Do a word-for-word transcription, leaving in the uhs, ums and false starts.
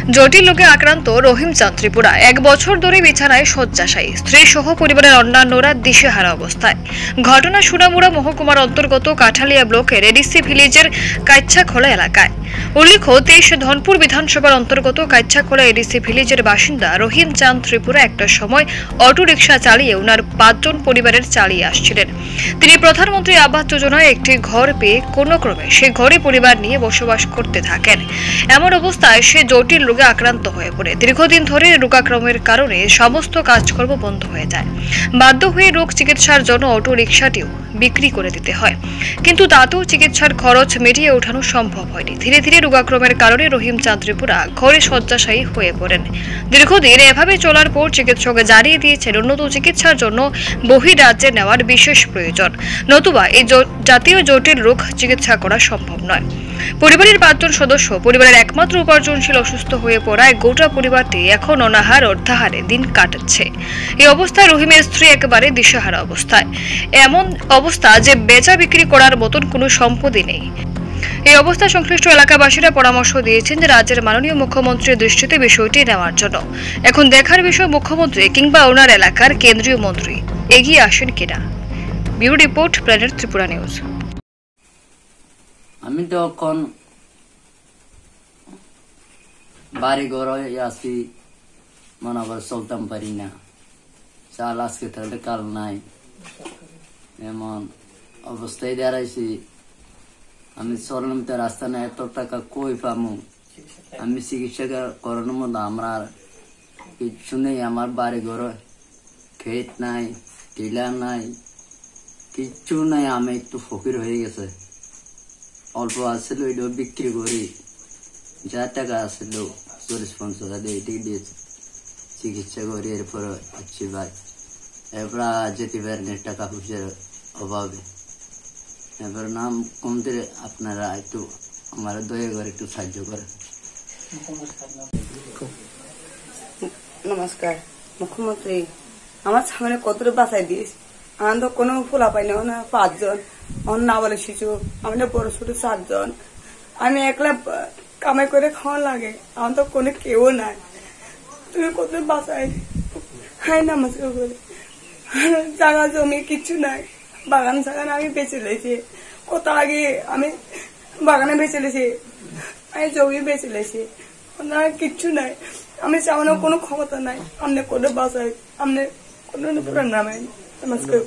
জটিল রোগে আক্রান্ত রহিম চাঁদ ত্রিপুরা এক বছর ধরে বিছানায় শয্যাশায়ী, স্ত্রী সহ পরিবারের অন্যান্যরা দিশেহারা অবস্থায়। ঘটনা সোনামুড়া মহকুমার অন্তর্গত কাঠালিয়া ব্লকের এডিসি ভিলেজের কাইচ্ছাখোলা এলাকায়। উল্লেখ্য, তেইশ ধনপুর বিধানসভার অন্তর্গত কাইচ্ছাখোলা এডিসি ভিলেজের বাসিন্দা রহিম চাঁদ ত্রিপুরা একটা সময় অটো রিকশা চালিয়ে ওনার পাঁচজন পরিবারের চালিয়ে আসছিলেন। তিনি প্রধানমন্ত্রী আবাস যোজনায় একটি ঘর পেয়ে কোনো ক্রমে সেই ঘরে পরিবার নিয়ে বসবাস করতে থাকেন। এমন অবস্থায় সে জটিল রোগে আক্রান্ত হয়ে পড়ে। দীর্ঘদিন ধরে রোগাক্রমের কারণে সমস্ত কাজকর্ম বন্ধ হয়ে যায়। বাধ্য হয়ে রোগ চিকিৎসার জন্য অটো রিকশাটিও বিক্রি করে দিতে হয়, কিন্তু তাতেও চিকিৎসার খরচ মিটিয়ে ওঠানো সম্ভব হয়নি। ধীরে ধীরে রোগাক্রমের কারণে রহিম চাঁদ ত্রিপুরা ঘরে শয্যাশায়ী হয়ে পড়েন। দীর্ঘদিন এভাবে চলার পর চিকিৎসক জানিয়ে দিয়েছেন উন্নত চিকিৎসার জন্য বহিরাজ্যে নেওয়ার বিশেষ প্রয়োজন, নতুবা এই জাতীয় জটিল রোগ চিকিৎসা করা সম্ভব নয়। পরিবারের পাঁচজন সদস্য পরিবারের একমাত্র উপার্জনশীল অসুস্থ হয়ে পড়ায় গোটা পরিবারটি এখন অনাহার অর্ধাহারে দিন কাটাচ্ছে। এই অবস্থায় রহিমের স্ত্রী একেবারে দিশেহারা অবস্থায়। এমন অবস্থা যে বেচা বিক্রি করার মতন কোনো সম্পত্তি নেই। এই অবস্থা সংশ্লিষ্ট এলাকাবাসীরা পরামর্শ দিয়েছেন যে রাজ্যের মাননীয় মুখ্যমন্ত্রীর দৃষ্টিতে বিষয়টি নেওয়ার জন্য। এখন দেখার বিষয় মুখ্যমন্ত্রী কিংবা ওনার এলাকার কেন্দ্রীয় মন্ত্রী এগিয়ে আসেন কিনা। Bureau report, planet Tripura news. আমি তো এখন বাড়ি ঘর আসি, মনে আবার চলতাম পারি না। চাল আজকে তাহলে কাল নাই, এমন অবস্থায় দাঁড়াইছি। আমি চললাম তো রাস্তা না, এত টাকা কই পামু? আমি চিকিৎসা করানোর মতো আমার কিছু নেই। আমার বাড়ি ঘর ক্ষেত নাই, টিলা নাই, কিচ্ছু নাই। আমি একটু ফকির হয়ে গেছে। অল্প আসছিল ওইটাও বিক্রি করি, যা টাকা আসছিল চল্লিশ পঞ্চাশ হাজার এটাই দিয়েছে, চিকিৎসা করি। এরপর আসছি ভাই, এরপর যেতে পারেন টাকা পয়সার অভাবে। এবার নাম কমতে আপনারা একটু আমার দয়া করে একটু সাহায্য করেন। নমস্কার মুখ্যমন্ত্রী, আমার সামনে কতটা বাঁচাই দিস। আমার তো কোনো ফোলা পাই না, পাঁচজন আমার না বলে শিশু, আমি তো বড় ছোট চারজন। আমি একলা কামাই করে খাওয়া লাগে, আমার তো কোনো কেউ নাই। তুমি কত বাঁচাই। হ্যাঁ নমস্কার বলে জায়গা জমি কিচ্ছু নাই, বাগান সাগান আমি বেঁচে লেছি। কত আগে আমি বাগানে বেঁচে লেছি, আমি জমি বেঁচে লেছি, কিচ্ছু নাই। আমি চাওয়ানোর কোনো ক্ষমতা নাই। আপনি কোনো বাসায় আপনি কোনো নামে নমস্কার।